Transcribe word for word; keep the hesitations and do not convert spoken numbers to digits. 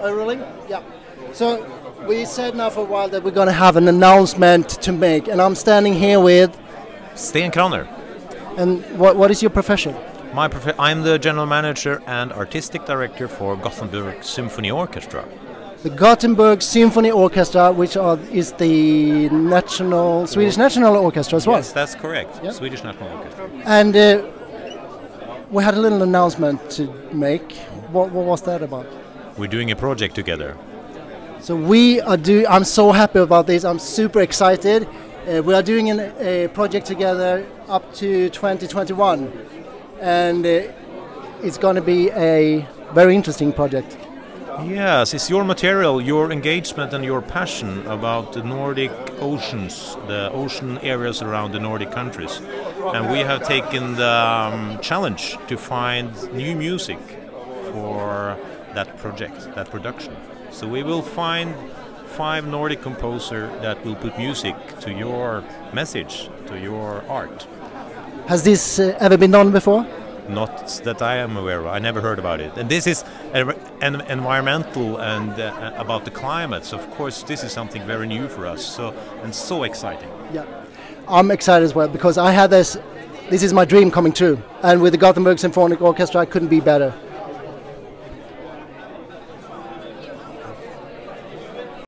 Oh, really? Yeah. So we said now for a while that we're going to have an announcement to make, and I'm standing here with Sten Kraner. And what what is your profession? My prof- I'm the general manager and artistic director for Gothenburg Symphony Orchestra. The Gothenburg Symphony Orchestra, which are, is the national Swedish National Orchestra as well. Yes, that's correct. Yeah. Swedish National Orchestra. And uh, we had a little announcement to make. What, what was that about? We're doing a project together. So we are do. I'm so happy about this. I'm super excited. Uh, we are doing an, a project together up to twenty twenty-one, and uh, it's going to be a very interesting project. Yes, it's your material, your engagement and your passion about the Nordic oceans, the ocean areas around the Nordic countries. And we have taken the um, challenge to find new music for that project, that production. So we will find five Nordic composers that will put music to your message, to your art. Has this uh, ever been done before? Not that I am aware of. I never heard about it. And this is a, an environmental and uh, about the climate. So of course this is something very new for us. So and so exciting. Yeah, I'm excited as well because I had this. This is my dream coming true. And with the Gothenburg Symphonic Orchestra, I couldn't be better.